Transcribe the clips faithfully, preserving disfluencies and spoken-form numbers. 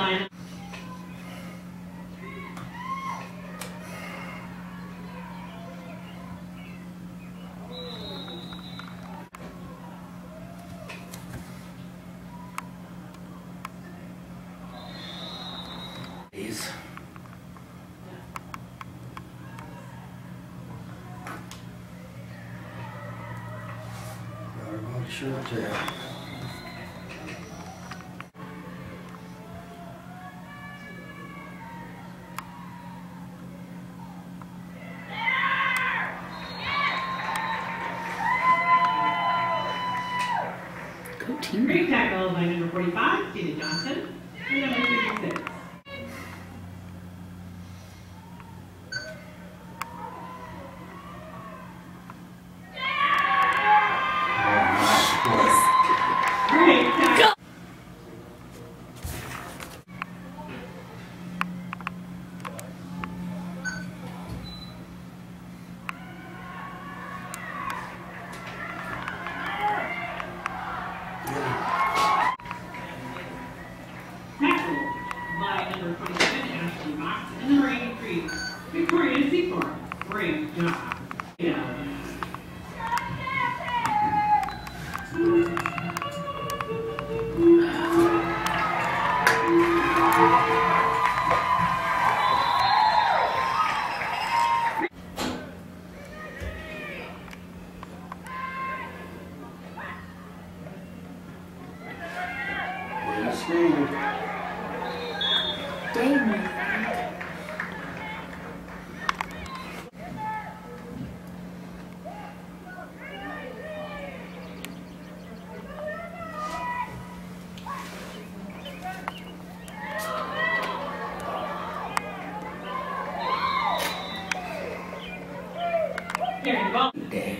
line. Please. Got her body shirt too. Good team. Great tackle by number forty-five, Tina Johnson, and number fifty-six. Great tackle. Tackle by number twenty-seven, Ashley Mox, and number eighty-three, Victoria Seaford. Great job. Yeah. Dave.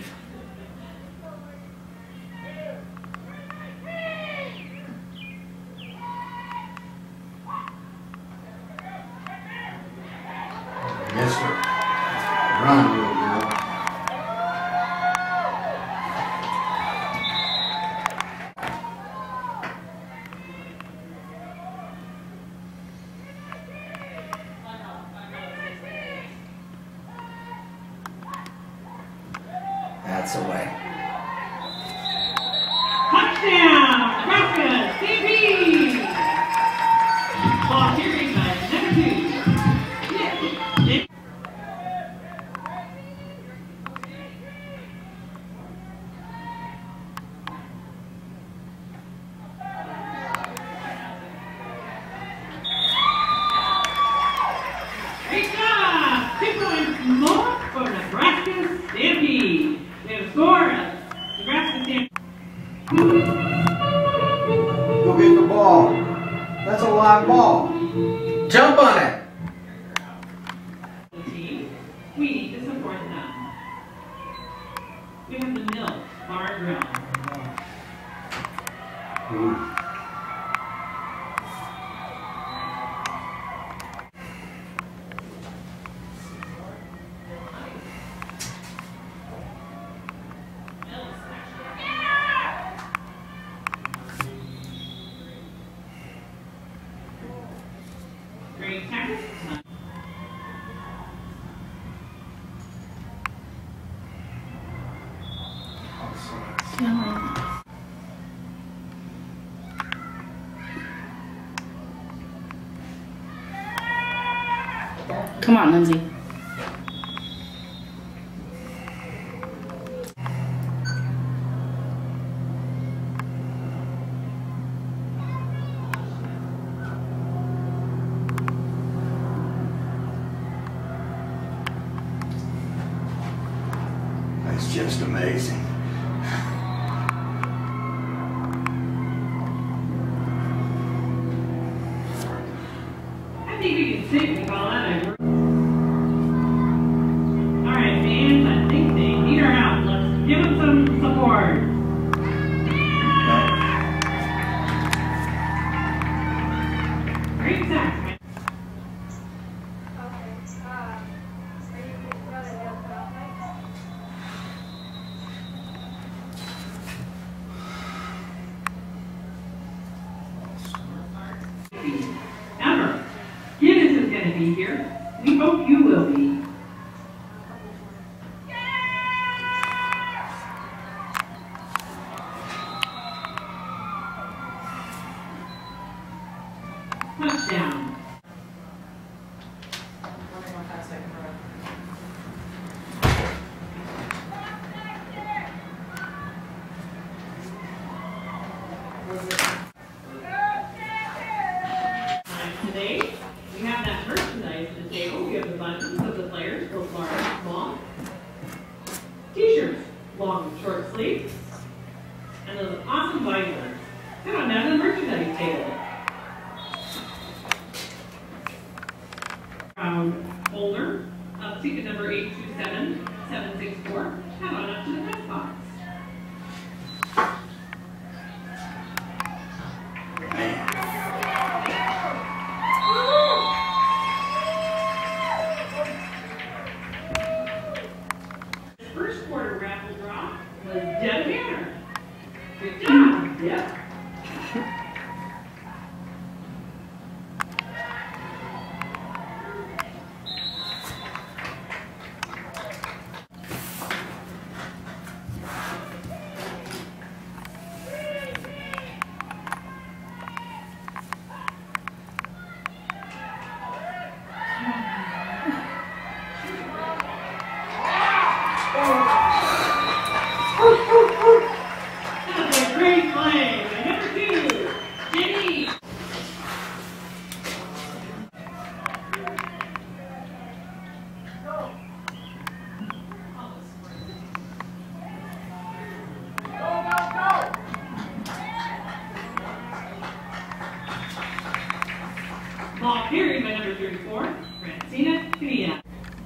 Yes, sir. Run, little girl. That's away. Touchdown, Nebraska, C B! Ball carried by number two. Yeah. Great job! Two points more for Nebraska Stampede. They have scored Nebraska Stampede. Go get the ball. That's a live ball. Jump on it. Team, we need to support them. We have the Milk Bar and Grill. Ooh. Great tackle. Come on, Lindsay. That's just amazing. I think we can sing with all that. All right, fans, I think they need our help. Let's give them some support. Great sack. be here. We hope you will be. Touchdown. Today, we have that merchandise at the table. We have the buttons of the players, both large and small. T-shirts, long and short sleeves. And those awesome visors. Come on down to the merchandise table. Round folder of ticket number eight two seven seven six four. Come on up to the press box. First quarter raffle draw was Deb Banner. Good job, Deb. That's a great play. Number two, Jenny. Ball carried by number thirty-four, Francina Pinilla.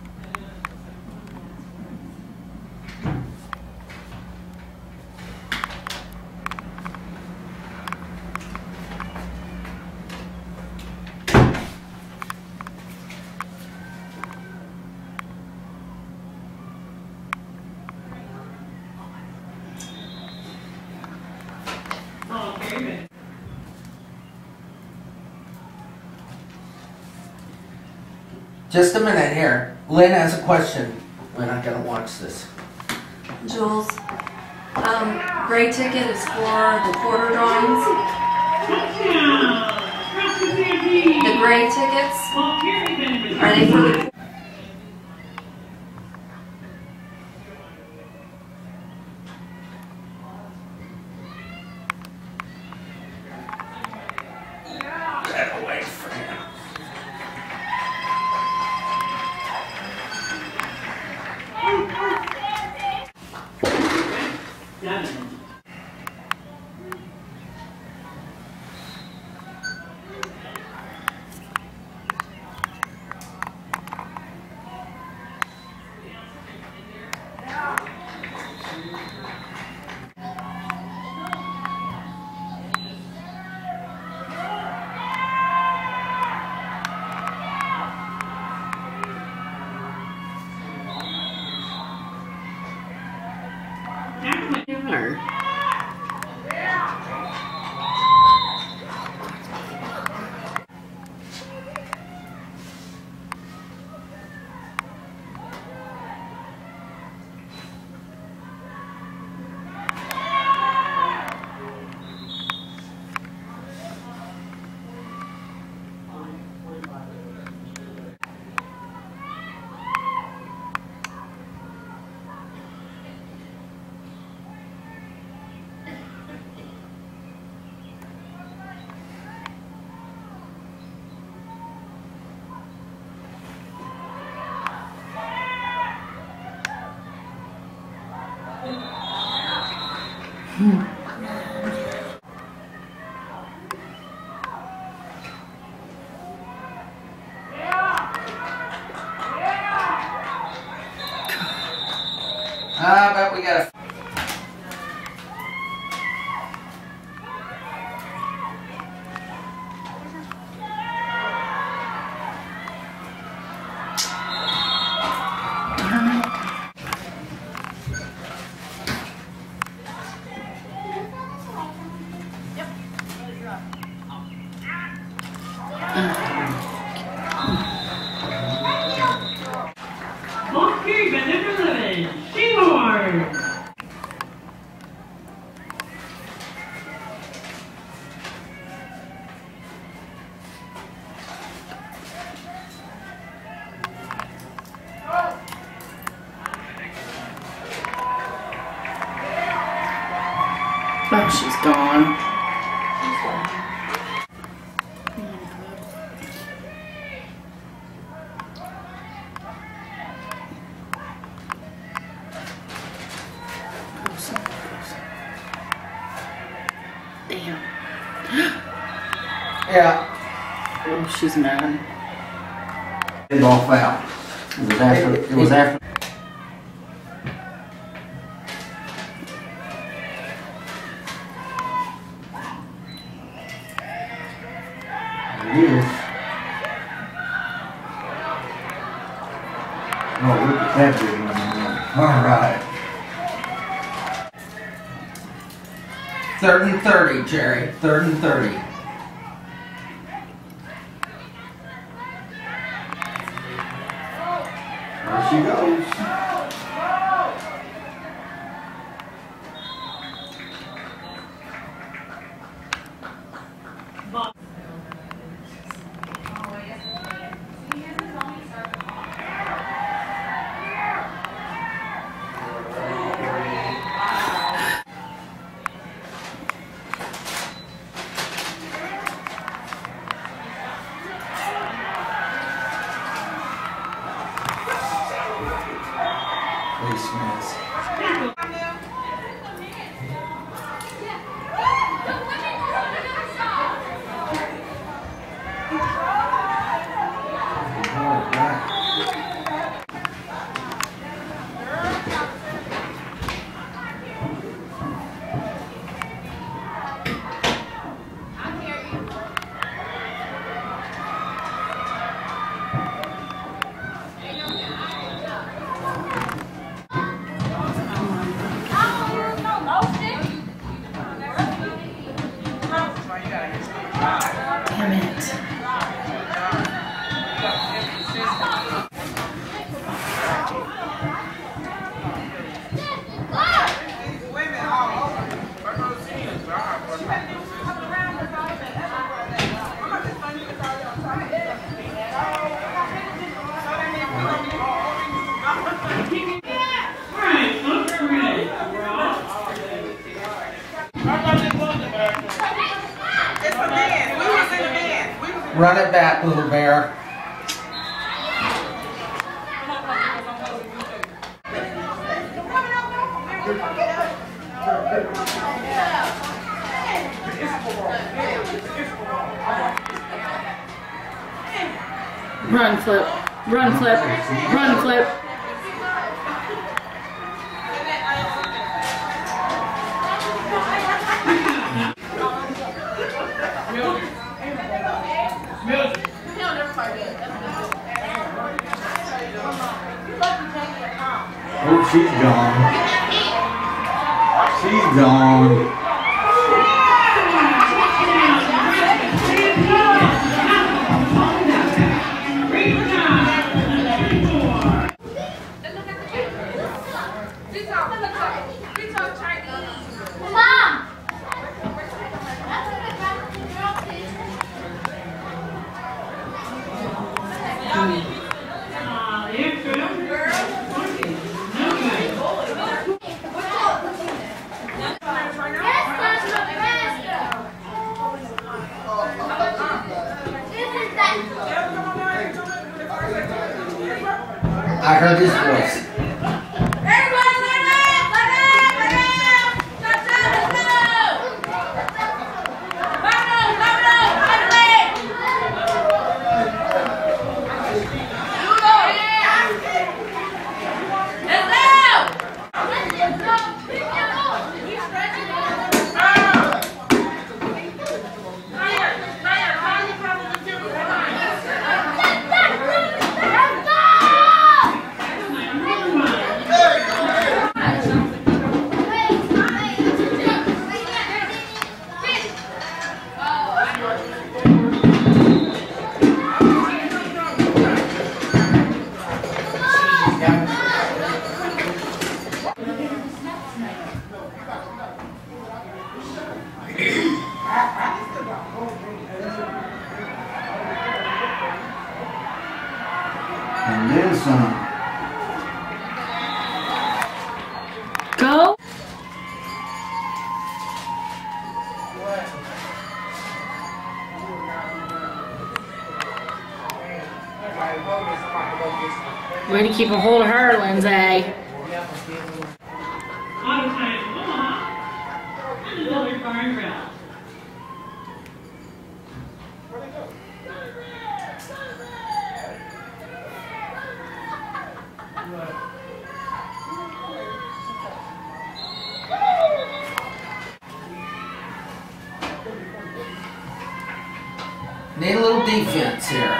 Ball carried by Just a minute here. Lynn has a question. We're not gonna watch this. Jules, um, gray ticket is for the quarter drawings. touchdown. Across the Stampede. The gray tickets, Ball carried by number are they for the Get away from him. seven. counter? Ah, but we gotta. she's gone. Damn. Yeah. Oh, she's mad. It all foul. It was after. It was after. It is. Oh, look at that big one. All right. Third and thirty, Jerry. Third and thirty. There she goes. Face mask. Damn it. Run it back, little bear. Run, Flip. Run, Flip. Run, Flip. Oh, she's gone. She's gone. I heard this voice. And then some. Go. Way to keep a hold of her, Lindsay. Auto time Omaha and the Builder Bar and Grill. Need a little defense here.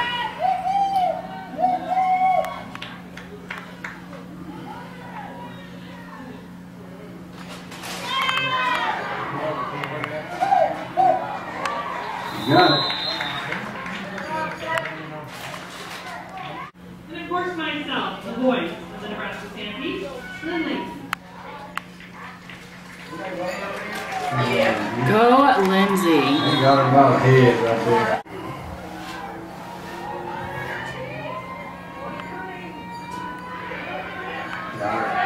You got it. And of course myself, the voice of the Nebraska Stampede, Lindley. Yeah. Go, Lindsay. You got her by the head right there. Got her.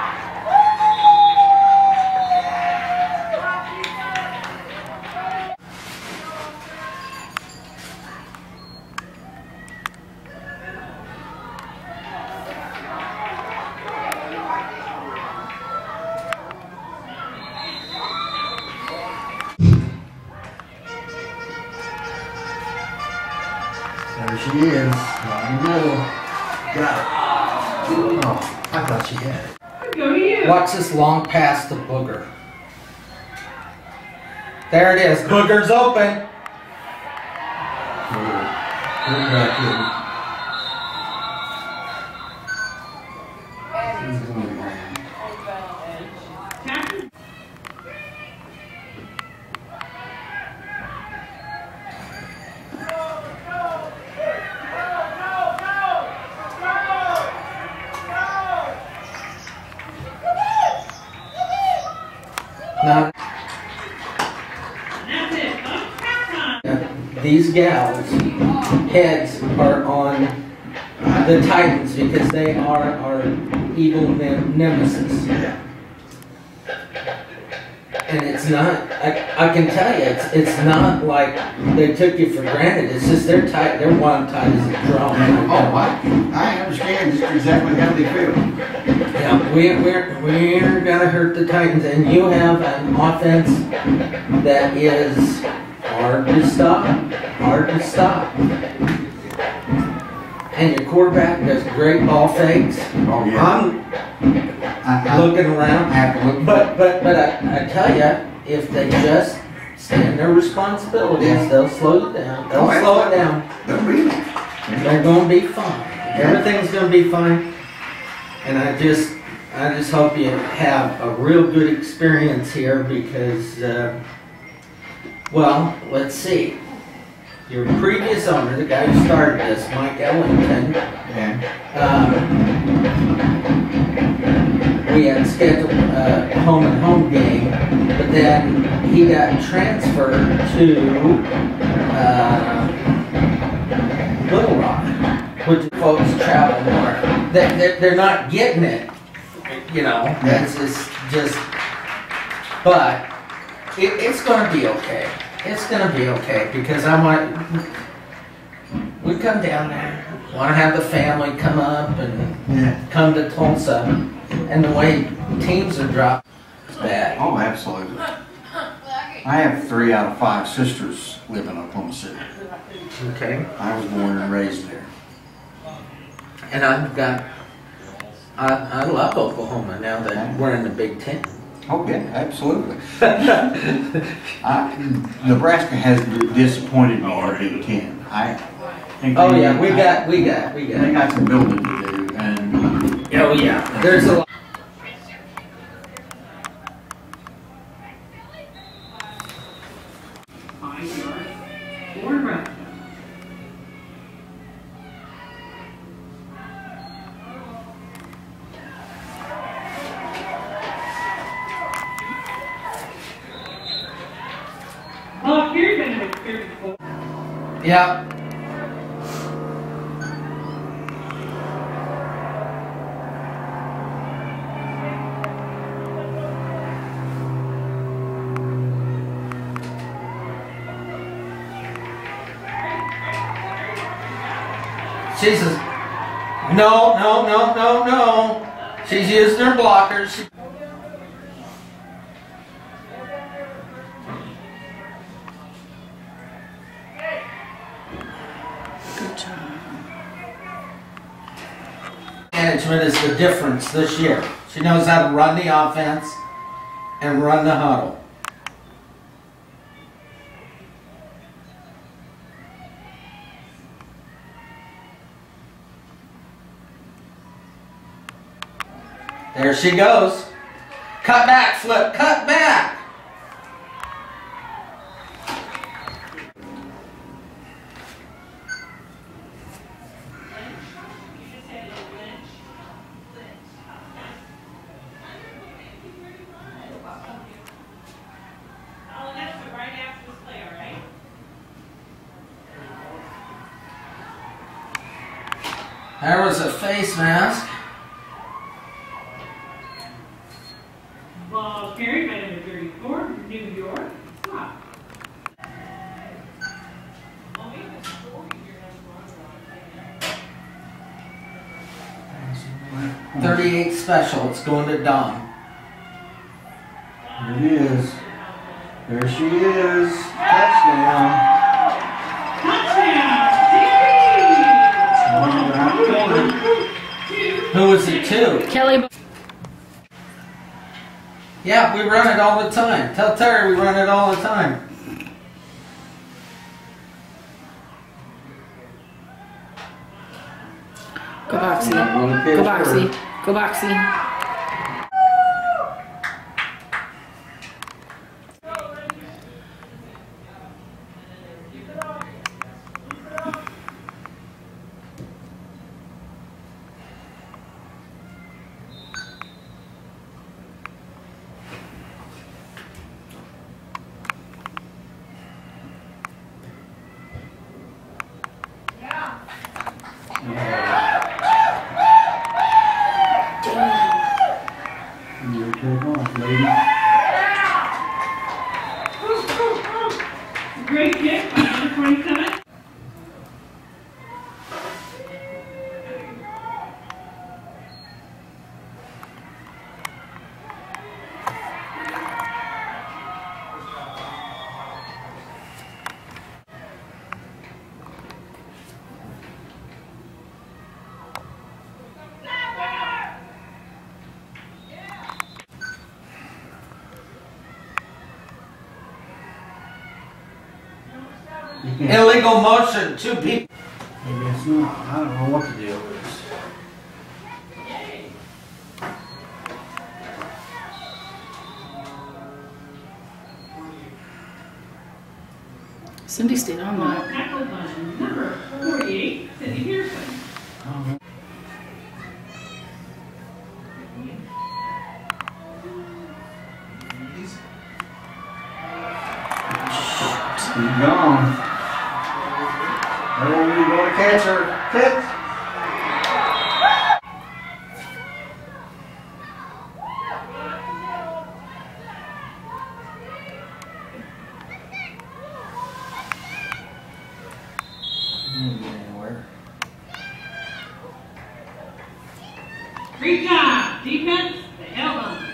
There she is. There you go. Got it. Oh, I thought she had it. Go to you. Watch this long pass to Booger. There it is. Booger's open. Put it back in. She's gonna be grand. Captain. Now, That's it. Oh, halftime. these gals' heads are on the Titans because they are our evil nem- nemesis. And it's not, I, I can tell you, it's, it's not like they took you for granted. It's just they're tight, they're one tight as a drum. Oh, I, I understand just exactly how they feel. Yeah, we, we're, we're gonna hurt the Titans, and you have an offense that is hard to stop, hard to stop. And your quarterback does great ball fakes. Oh, yeah. I'm I, I, looking I around, have to look. but, but, but I, I tell you, if they just stand their responsibilities, Yeah. they'll slow it down, they'll Oh, slow it down. Don't be. They're gonna be fine. Everything's gonna be fine. And I just, I just hope you have a real good experience here because, uh, well, let's see. Your previous owner, the guy who started this, Mike Ellington, Yeah. um, we had scheduled a home and home game, but then he got transferred to, uh, Little Rock, which folks travel more. They, they're, they're not getting it, you know, it's just, just, but it, it's gonna be okay. It's gonna be okay because I want, we come down there, wanna have the family come up and Yeah. come to Tulsa, and the way teams are dropped, it's bad. Oh, absolutely. I have three out of five sisters live in Oklahoma City. Okay. I was born and raised there. And I've got, I, I love Oklahoma now that we're in the Big Ten. Oh, yeah, absolutely. I, Nebraska has disappointed me in the Big Ten. I think Oh they- yeah, we I- got, we got, we They got. got some building to do, and Oh yeah, there's a lot. Five yards for Nebraska. Well, here's an experience for Yeah. She says, no, no, no, no, no. She's using her blockers. She Good job. Management is the difference this year. She knows how to run the offense and run the huddle. There she goes. Cut back, Flip, cut back. There was a face mask. Ball carried by number thirty-four, New York. Stop. thirty-eight special. It's going to Dawn. There it is. There she is. Touchdown. Touchdown! Who was it to? Kelly. Yeah, we run it all the time. Tell Terry we run it all the time. Go Boxy. Go Boxy. Go Boxy. You take off, lady. Great kick by number twenty-seven. You can't. Illegal motion. Two people. Maybe it's not. I don't know what the deal is. Cindy stayed on Ball that. tackled by number forty-eight, Cindy Pearson. Oh, He's gone. Oh, you going to catch her. Catch. Didn't get anywhere. Great job, defense. They held on.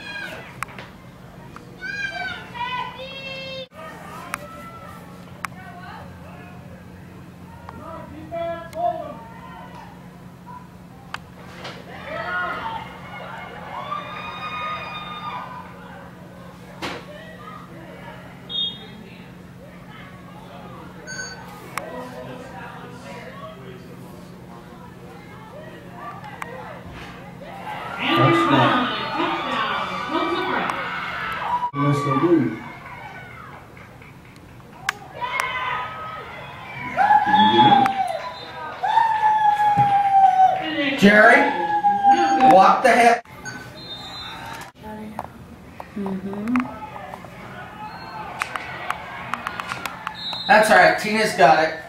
And Touchdown. touchdown, Hillsborough. Yes, they do. And they- Jerry, No good. walk the heck. Mm-hmm. That's all right. Tina's got it.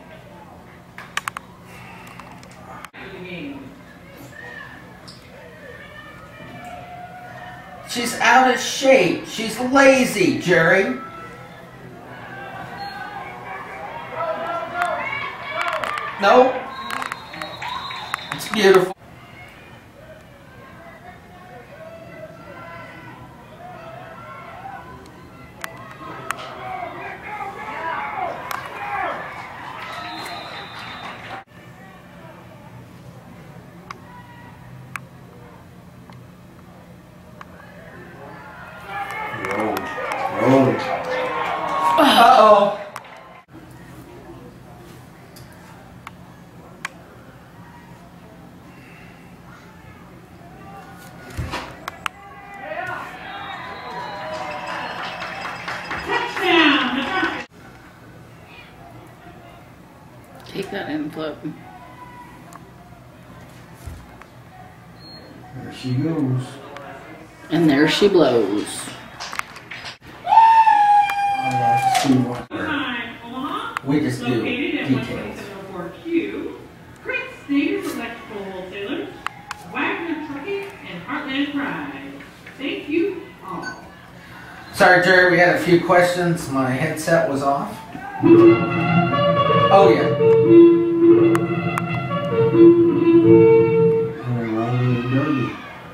She's out of shape. She's lazy, Jerry. Nope. Beautiful. Roll. Roll. Uh-oh. Touchdown, Nebraska. Take that and flip. There she goes. And there she blows. I'd like to see what Time, Omaha. we just do Located at one details. twenty-seven oh four Q. Great State Electrical Wholesalers, Wagner Trucking, and Heartland Pride. Thank you all. Sorry, Jerry, we had a few questions. My headset was off. Oh, yeah. And they're running the derby.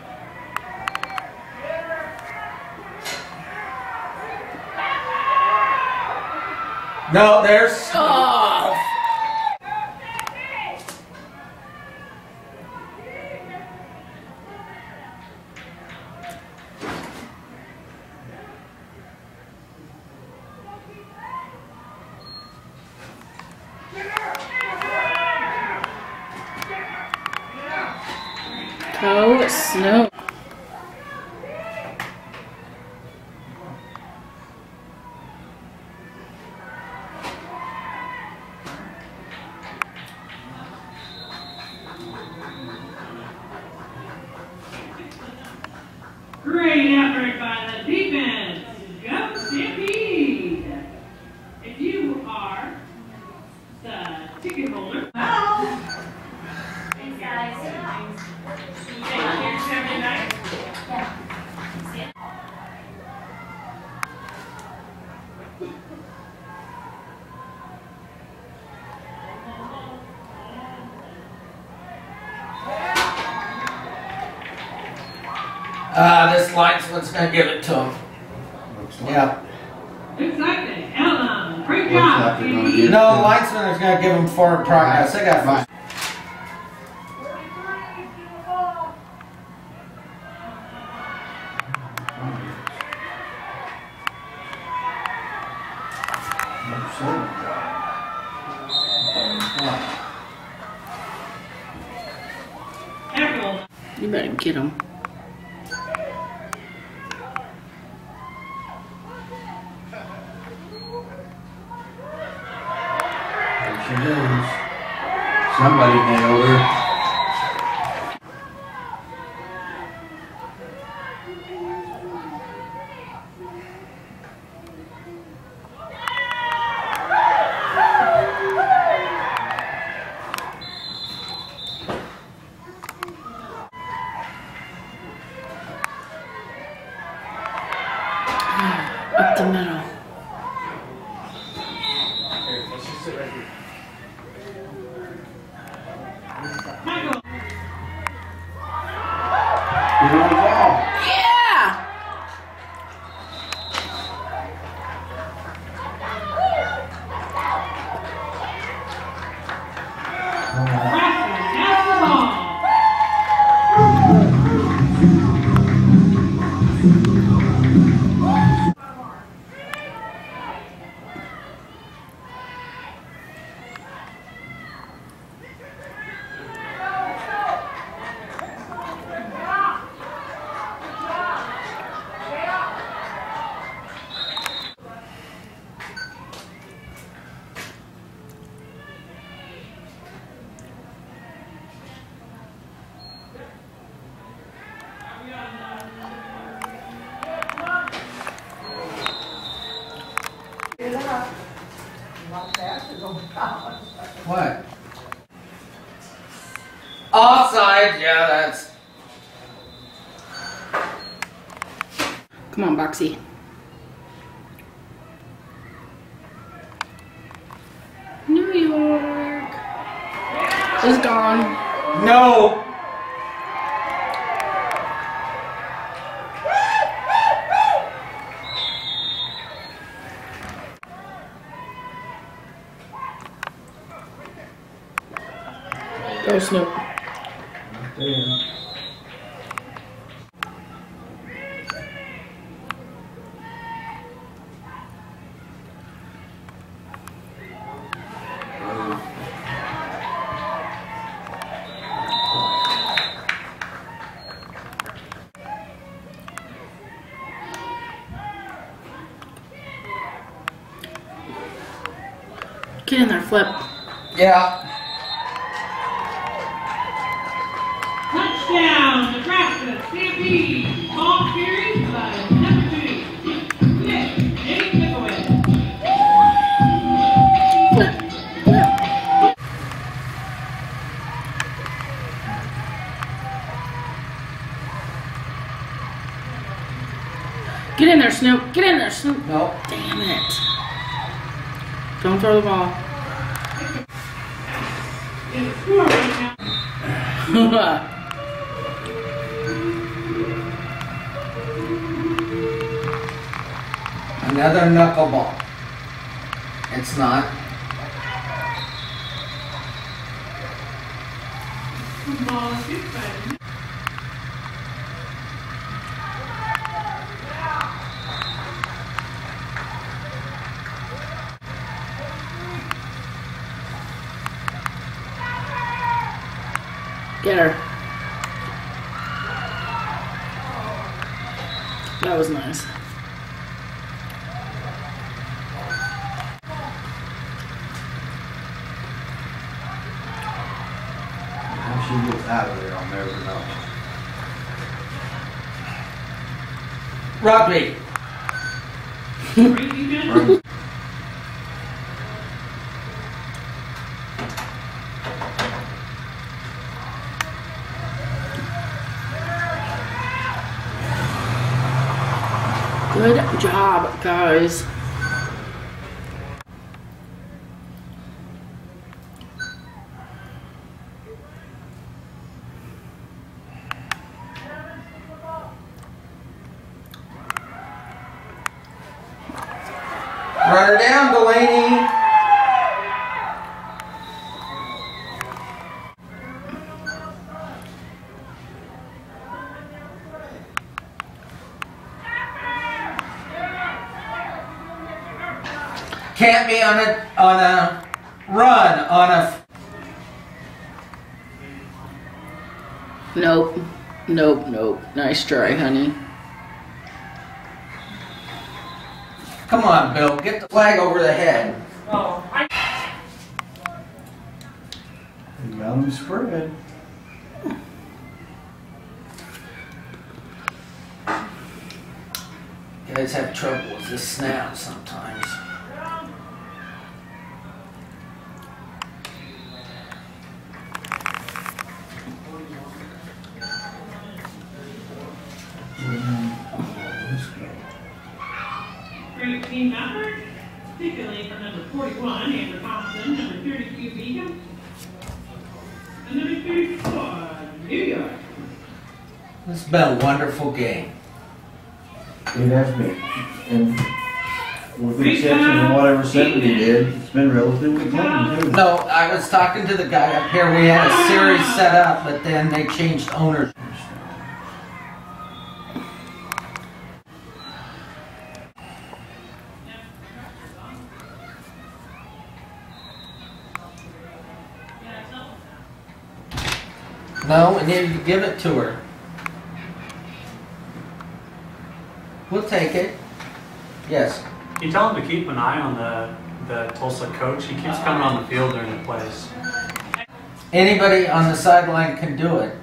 No, there's. Oh! Toe snow. Great effort by the defense. Go Stampede. If you are the ticket holder. Hello. Thanks, guys. Here's Saturday night. Uh, this linesman's gonna give it to him. Looks like. Yeah. Looks like they held on. Great Looks job. like they're gonna Stampede. get- No, linesman is gonna give him forward progress. They got Fine. Tackle. You better get him. There she goes. Somebody nailed her. Up the middle. Tackle. You're on the ball. Yeah! Nebraska has the ball. What? Offside, yeah, that's. Come on, Boxy. New York is gone. No. Go Snoop. Get in there, Flip. Yeah. Touchdown, Nebraska Stampede. Ball carried by number two. Nick, Nick Nickowitz. Flip. Flip. Get in there, Snoop. Get in there, Snoop. No. Damn it. Don't throw the ball. In the score right now. Another knuckleball. It's not. Ball is good, but Get her. That was nice. How she gets out of there, I'll never know. Rugby. great defense. Good job, guys. Run her down, Delaney. Can't be on a on a run on a. Nope. Nope, nope. Nice try, honey. Come on, Bill. Get the flag over the head. Oh, I You got them spread. Guys have trouble with this snap sometimes. great team effort, particularly from number forty-one, Amber Thompson, number thirty-two, Beacom, and number thirty-four, New York. This has been a wonderful game. It has been. And with the exception of whatever seventy did, it's been relatively clean too. No, I was talking to the guy up here. We had a series set up, but then they changed owners. No, we needed to give it to her. We'll take it. Yes. You tell him to keep an eye on the, the Tulsa coach. He keeps coming on the field during the plays. Anybody on the sideline can do it.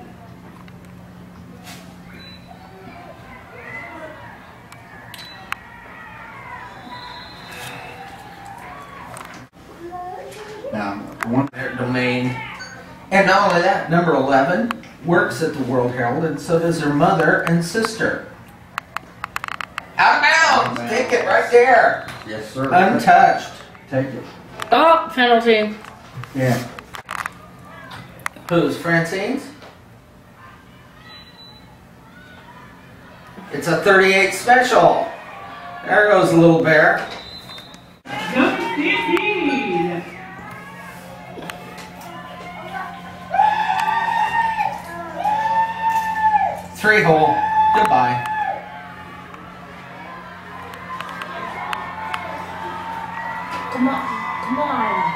Now, one, Their domain. And not only that, number eleven works at the World Herald, and so does her mother and sister. Out of bounds! Take it right there. yes sir. Untouched. Take it. Oh, penalty. Yeah. Who's Francine's? It's a thirty-eight special. There goes the little bear. Go Stampede! Three hole. Goodbye. Come on, come on.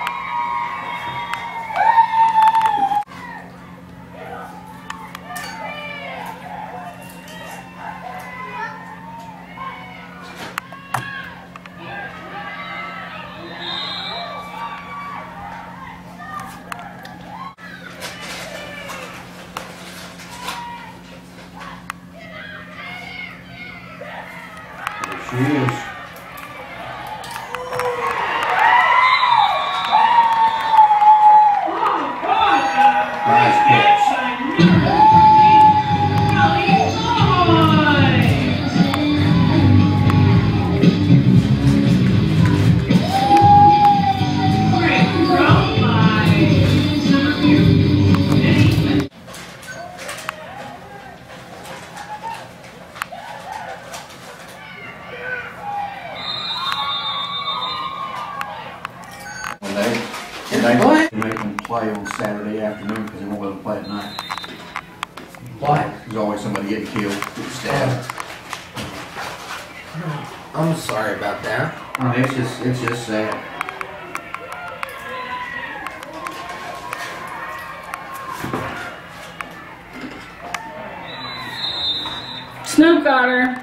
There she is. Nice catch. Well, they, they What? make them play on Saturday afternoon because they won't let them play at night. Why? There's always somebody getting killed, getting stabbed. I'm sorry about that. I mean, it's just, it's just sad. Snoop got her.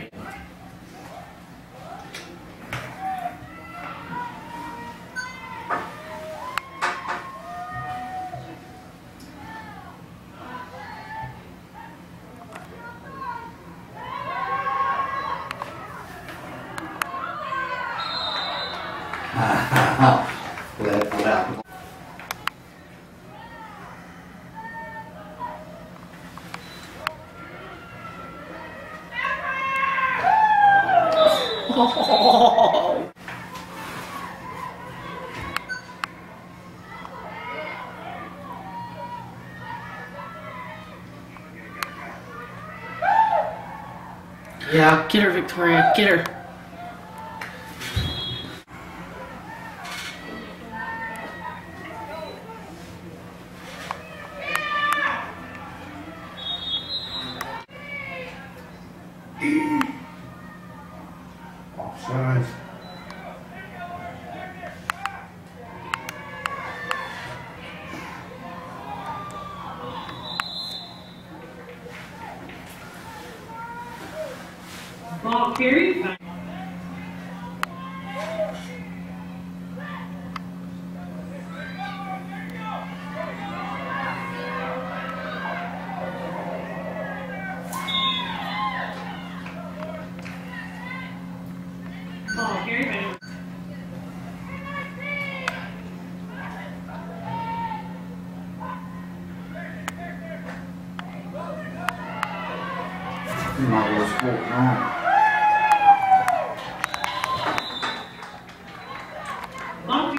Left without. Oh. Yeah. Get her, Victoria. Get her. Offsides. Ball carried by Ball carried by You might as well score it on. Ball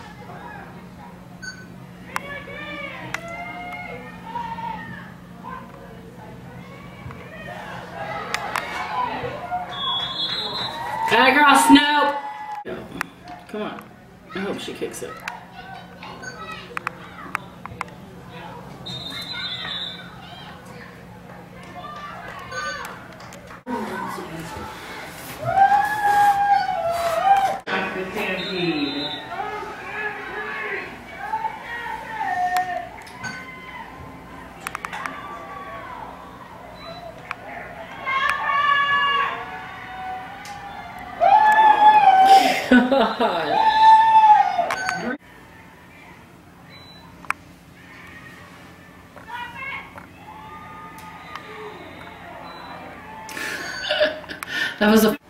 Got it, girl. Snoop. Come on. I hope she kicks it. back to Stampede. God. That was a